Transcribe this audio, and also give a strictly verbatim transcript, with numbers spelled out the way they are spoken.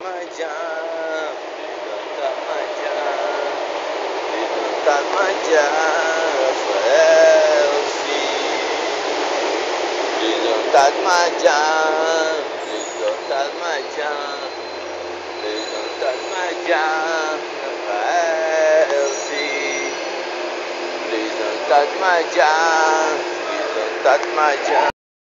Tajam, tak tajam, tak tajam, Elsie. Please tak tajam, please tak tajam, please tak tajam, Elsie. Please tak tajam, please tak tajam.